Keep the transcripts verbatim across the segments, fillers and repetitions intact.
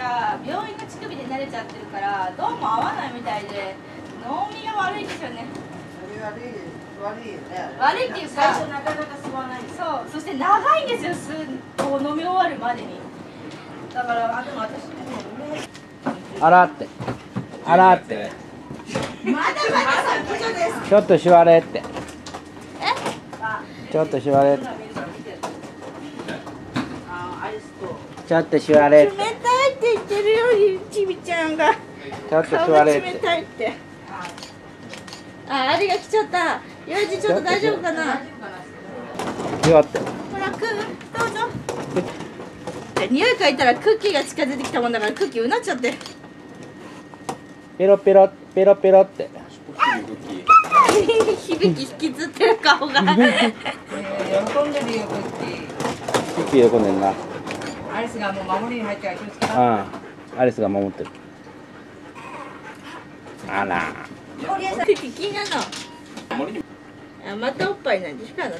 ら病院の乳首で慣れちゃってるからどうも合わないみたいで脳みが悪いんですよね。 悪い悪いよね。 悪いっていうか最初なかなか吸わない。 そうそして長いんですよ、吸うこう飲み終わるまでに。だからあでも私でもね洗って洗ってまだまだ先女です。 ちょっと座れってえちょっと座れってあアイスと。 ちょっと座れって冷たいって言ってるよりちびちゃんがちょっと顔が冷座れってたいって。あ、あれが来ちゃった。ようじちょっと大丈夫かな。 座ってほら、くどうぞ。匂い嗅いだらクッキーが近づいてきたもんだからクッキーうなっちゃって。 ペロペロペロペロって響き引きずってる顔が。 喜んでるよクッキー。 クッキー喜んでんな。 アリスがもう守りに入ってから気をつけな。 ああアリスが守ってる。あらクッキー気になるの。あ、またおっぱいなんですかあなた。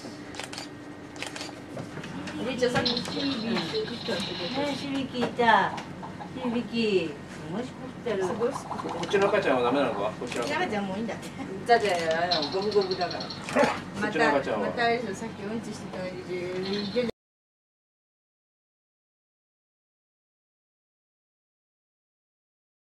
一応さっきシビキね、シビキいた。シビキ。もし食ってる。すごい好き。 こっちの赤ちゃんはダメなのか？こっちの赤ちゃん。 赤ちゃんもういいんだって。 だってあのゴムゴムだから。 まこっちの赤ちゃんはたまたあれですよ、さっきうんちしてたのに。